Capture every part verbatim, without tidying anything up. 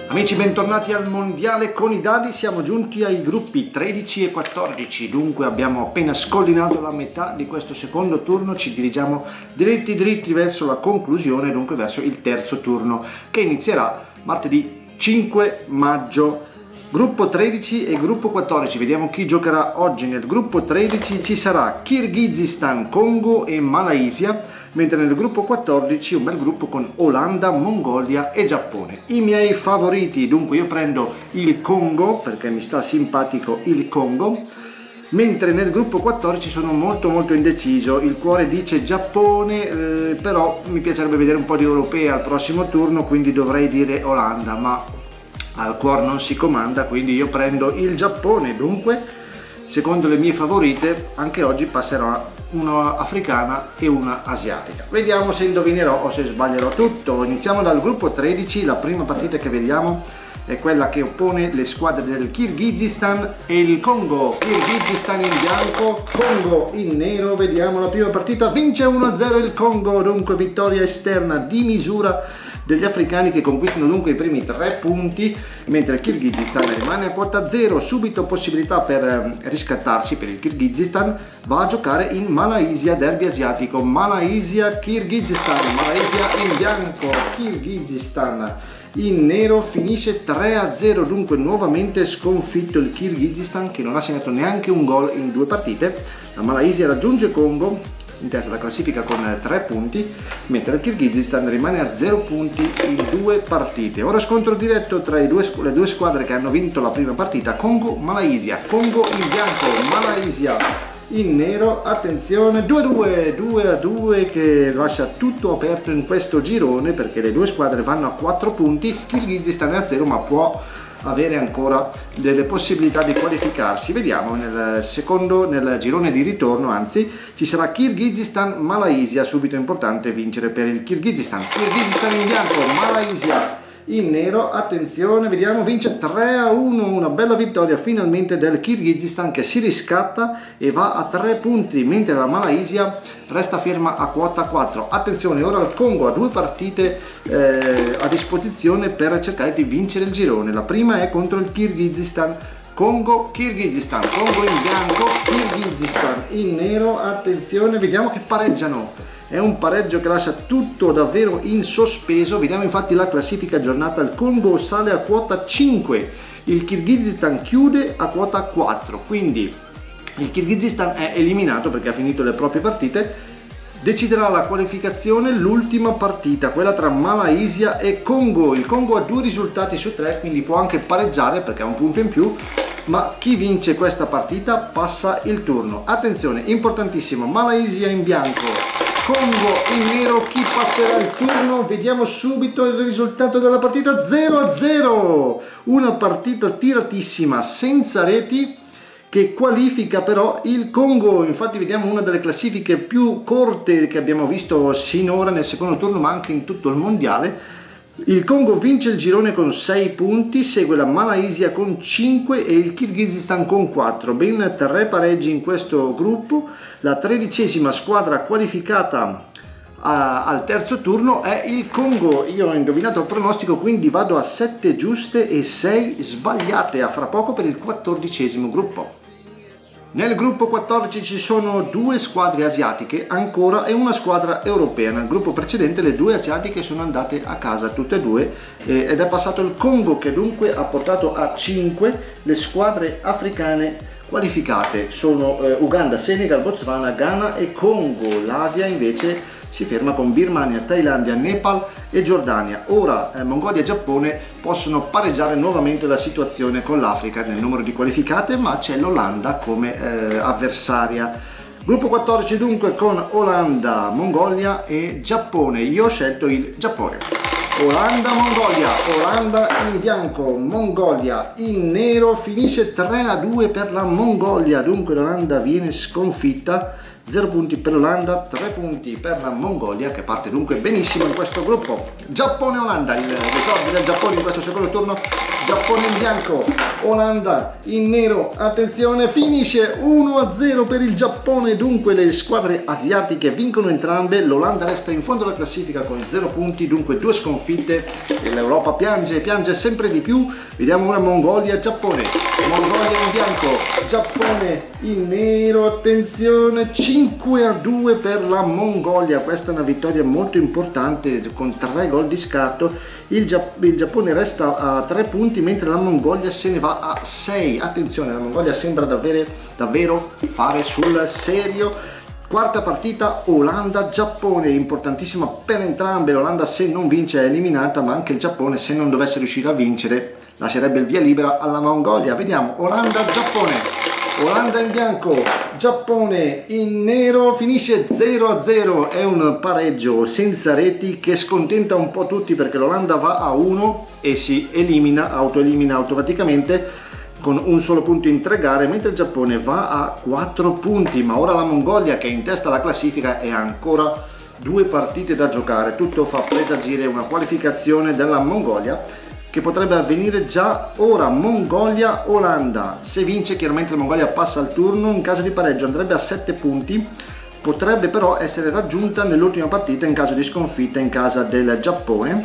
Amici, bentornati al mondiale con i dadi. Siamo giunti ai gruppi tredici e quattordici, dunque abbiamo appena scollinato la metà di questo secondo turno, ci dirigiamo dritti dritti verso la conclusione, dunque verso il terzo turno che inizierà martedì cinque maggio. Gruppo tredici e gruppo quattordici, vediamo chi giocherà oggi. Nel gruppo tredici ci sarà Kirghizistan, Congo e Malaysia, mentre nel gruppo quattordici un bel gruppo con Olanda, Mongolia e Giappone. I miei favoriti, dunque io prendo il Congo perché mi sta simpatico il Congo, mentre nel gruppo quattordici sono molto molto indeciso. Il cuore dice Giappone, eh, però mi piacerebbe vedere un po' di europei al prossimo turno, quindi dovrei dire Olanda, ma al cuore non si comanda, quindi io prendo il Giappone. Dunque, secondo le mie favorite, anche oggi passerà una africana e una asiatica. Vediamo se indovinerò o se sbaglierò tutto. Iniziamo dal gruppo tredici, la prima partita che vediamo è quella che oppone le squadre del Kirghizistan e il Congo. Kirghizistan in bianco, Congo in nero. Vediamo la prima partita, vince uno a zero il Congo, dunque vittoria esterna di misura degli africani che conquistano dunque i primi tre punti, mentre il Kirghizistan rimane a quota zero. Subito possibilità per riscattarsi per il Kirghizistan, va a giocare in Malaysia, derby asiatico. Malaysia Kirghizistan, Malaysia in bianco, Kirghizistan in nero, finisce tre a zero, dunque nuovamente sconfitto il Kirghizistan che non ha segnato neanche un gol in due partite. La Malaysia raggiunge Congo in testa alla classifica con tre punti, mentre il Kirghizistan rimane a zero punti in due partite. Ora scontro diretto tra i due, le due squadre che hanno vinto la prima partita, Congo-Malaysia. Congo in bianco, Malaysia in nero. Attenzione, due a due, due a due che lascia tutto aperto in questo girone perché le due squadre vanno a quattro punti. Il Kirghizistan è a zero ma può avere ancora delle possibilità di qualificarsi. Vediamo nel secondo, nel girone di ritorno anzi, ci sarà Kirghizistan Malaysia. Subito importante vincere per il Kirghizistan. Kirghizistan in bianco, Malaysia in nero. Attenzione, vediamo, vince tre a uno, una bella vittoria finalmente del Kirghizistan che si riscatta e va a tre punti, mentre la Malaysia resta ferma a quota quattro. Attenzione, ora il Congo ha due partite eh, a disposizione per cercare di vincere il girone. La prima è contro il Kirghizistan. Congo, Kirghizistan, Congo in bianco, Kirghizistan in nero. Attenzione, vediamo che pareggiano. È un pareggio che lascia tutto davvero in sospeso. Vediamo infatti la classifica aggiornata. Il Congo sale a quota cinque, il Kirghizistan chiude a quota quattro, quindi il Kirghizistan è eliminato perché ha finito le proprie partite. Deciderà la qualificazione l'ultima partita, quella tra Malaysia e Congo. Il Congo ha due risultati su tre, quindi può anche pareggiare perché ha un punto in più, ma chi vince questa partita passa il turno. Attenzione, importantissimo, Malaysia in bianco, Congo in nero. Chi passerà il turno? Vediamo subito il risultato della partita. Zero a zero, una partita tiratissima senza reti che qualifica però il Congo. Infatti vediamo una delle classifiche più corte che abbiamo visto sinora nel secondo turno ma anche in tutto il mondiale. Il Congo vince il girone con sei punti, segue la Malaysia con cinque e il Kirghizistan con quattro, ben tre pareggi in questo gruppo. La tredicesima squadra qualificata a, al terzo turno è il Congo. Io ho indovinato il pronostico, quindi vado a sette giuste e sei sbagliate. A fra poco per il quattordicesimo gruppo. Nel gruppo quattordici ci sono due squadre asiatiche ancora e una squadra europea. Nel gruppo precedente le due asiatiche sono andate a casa tutte e due eh, ed è passato il Congo che dunque ha portato a cinque le squadre africane qualificate. Sono eh, Uganda, Senegal, Botswana, Ghana e Congo. L'Asia invece si ferma con Birmania, Thailandia, Nepal e Giordania. Ora eh, Mongolia e Giappone possono pareggiare nuovamente la situazione con l'Africa nel numero di qualificate, ma c'è l'Olanda come eh, avversaria. Gruppo quattordici dunque con Olanda, Mongolia e Giappone. Io ho scelto il Giappone. Olanda, Mongolia, Olanda in bianco, Mongolia in nero. Finisce tre a due per la Mongolia, dunque l'Olanda viene sconfitta. zero punti per l'Olanda, tre punti per la Mongolia che parte dunque benissimo in questo gruppo. Giappone-Olanda, il esordio del Giappone in questo secondo turno. Giappone in bianco, Olanda in nero, attenzione, finisce uno a zero per il Giappone, dunque le squadre asiatiche vincono entrambe, l'Olanda resta in fondo alla classifica con zero punti, dunque due sconfitte e l'Europa piange, piange sempre di più. Vediamo ora Mongolia, Giappone, Mongolia in bianco, Giappone in nero, attenzione, cinque a due per la Mongolia, questa è una vittoria molto importante con tre gol di scarto. Il, Giapp il Giappone resta a tre punti mentre la Mongolia se ne va a sei. Attenzione, la Mongolia sembra davvero, davvero fare sul serio. Quarta partita Olanda-Giappone, importantissima per entrambe. L'Olanda se non vince è eliminata, ma anche il Giappone se non dovesse riuscire a vincere lascerebbe il via libera alla Mongolia. Vediamo Olanda-Giappone. Olanda in bianco, Giappone in nero, finisce zero a zero, è un pareggio senza reti che scontenta un po' tutti perché l'Olanda va a uno e si elimina, autoelimina automaticamente con un solo punto in tre gare, mentre il Giappone va a quattro punti, ma ora la Mongolia che è in testa alla classifica è ancora due partite da giocare, tutto fa presagire una qualificazione della Mongolia che potrebbe avvenire già ora. Mongolia-Olanda, se vince chiaramente la Mongolia passa al turno, in caso di pareggio andrebbe a sette punti, potrebbe però essere raggiunta nell'ultima partita in caso di sconfitta in casa del Giappone.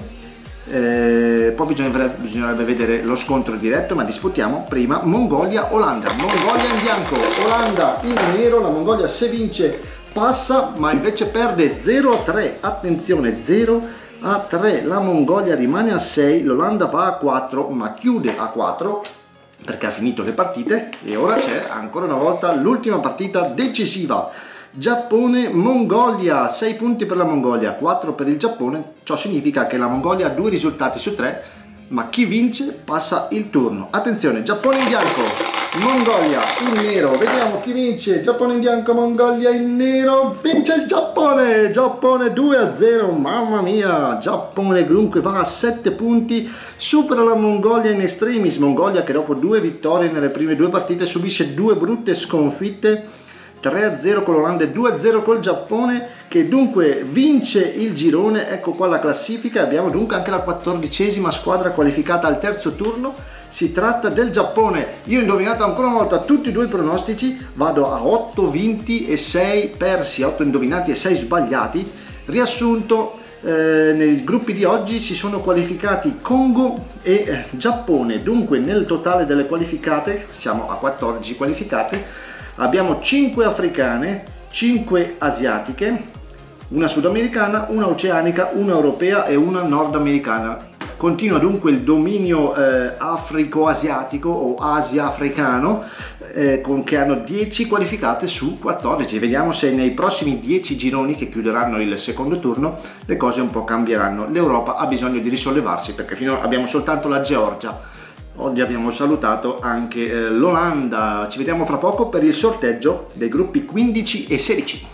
Eh, poi bisognerebbe, bisognerebbe vedere lo scontro diretto, ma disputiamo prima Mongolia-Olanda. Mongolia in bianco, Olanda in nero, la Mongolia se vince passa, ma invece perde zero a tre, attenzione, zero a tre, la Mongolia rimane a sei, l'Olanda va a quattro ma chiude a quattro perché ha finito le partite e ora c'è ancora una volta l'ultima partita decisiva. Giappone-Mongolia, sei punti per la Mongolia, quattro per il Giappone, ciò significa che la Mongolia ha due risultati su tre, ma chi vince passa il turno. Attenzione, Giappone in bianco, Mongolia in nero, vediamo chi vince. Giappone in bianco, Mongolia in nero, vince il Giappone, Giappone due a zero, mamma mia, Giappone dunque va a sette punti, supera la Mongolia in extremis, Mongolia che dopo due vittorie nelle prime due partite subisce due brutte sconfitte, tre a zero con l'Olanda e due a zero col Giappone, che dunque vince il girone. Ecco qua la classifica, abbiamo dunque anche la quattordicesima squadra qualificata al terzo turno, si tratta del Giappone. Io ho indovinato ancora una volta tutti e due i pronostici, vado a otto vinti e sei persi, otto indovinati e sei sbagliati. Riassunto, eh, nei gruppi di oggi si sono qualificati Congo e eh, Giappone, dunque nel totale delle qualificate siamo a quattordici qualificate. Abbiamo cinque africane, cinque asiatiche, una sudamericana, una oceanica, una europea e una nordamericana. Continua dunque il dominio eh, africo-asiatico o asia-africano eh, con, che hanno dieci qualificate su quattordici. Vediamo se nei prossimi dieci gironi che chiuderanno il secondo turno le cose un po' cambieranno. L'Europa ha bisogno di risollevarsi perché finora abbiamo soltanto la Georgia. Oggi abbiamo salutato anche eh, l'Olanda. Ci vediamo fra poco per il sorteggio dei gruppi quindici e sedici.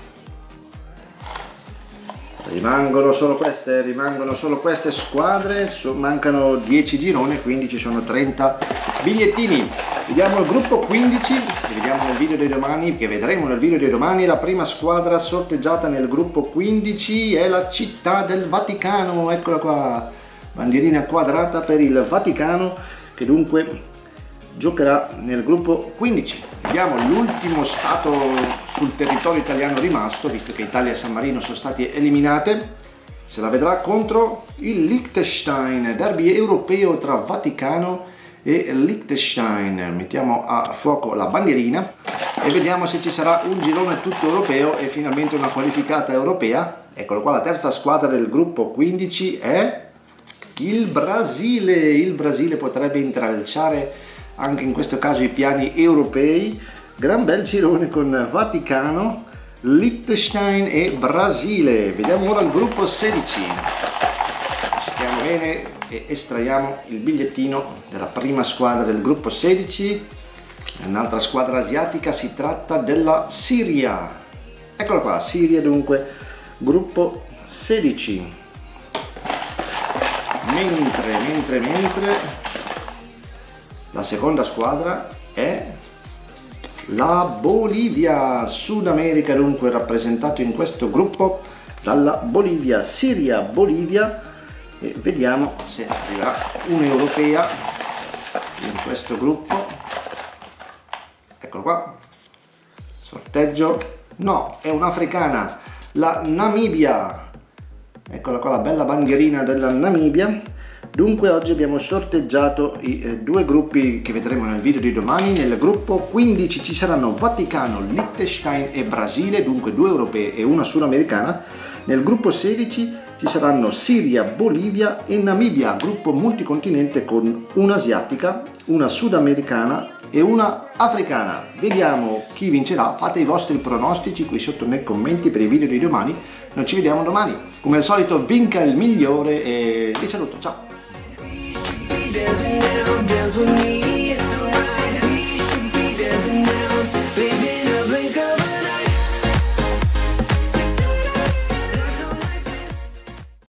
Rimangono solo queste, rimangono solo queste squadre, so, mancano dieci gironi, quindi ci sono trenta bigliettini. Vediamo il gruppo quindici, vediamo nel video di domani, che vedremo nel video di domani. La prima squadra sorteggiata nel gruppo quindici è la Città del Vaticano, eccola qua, bandierina quadrata per il Vaticano, che dunque giocherà nel gruppo quindici. Vediamo l'ultimo stato sul territorio italiano rimasto, visto che Italia e San Marino sono stati eliminate. Se la vedrà contro il Liechtenstein, derby europeo tra Vaticano e Liechtenstein. Mettiamo a fuoco la bandierina e vediamo se ci sarà un girone tutto europeo e finalmente una qualificata europea. Eccolo qua, la terza squadra del gruppo quindici è il Brasile. Il Brasile potrebbe intralciare anche in questo caso i piani europei. Gran bel girone con Vaticano, Liechtenstein e Brasile. Vediamo ora il gruppo sedici. Stiamo bene e estraiamo il bigliettino della prima squadra del gruppo sedici. Un'altra squadra asiatica, si tratta della Siria. Eccola qua, Siria dunque, gruppo sedici. Mentre, mentre, mentre la seconda squadra è la Bolivia, Sud America dunque rappresentato in questo gruppo dalla Bolivia, Siria, Bolivia, e vediamo se arriverà un'europea. questo gruppo, eccolo qua, sorteggio, no, è un'africana, la Namibia, eccola qua la bella bandierina della Namibia. Dunque oggi abbiamo sorteggiato i eh, due gruppi che vedremo nel video di domani. Nel gruppo quindici ci saranno Vaticano, Liechtenstein e Brasile, dunque due europee e una sudamericana. Nel gruppo sedici ci saranno Siria, Bolivia e Namibia, gruppo multicontinente con una asiatica, una sudamericana e una africana. Vediamo chi vincerà, fate i vostri pronostici qui sotto nei commenti per i video di domani. Noi ci vediamo domani, come al solito vinca il migliore e vi saluto, ciao! Dance with me, it's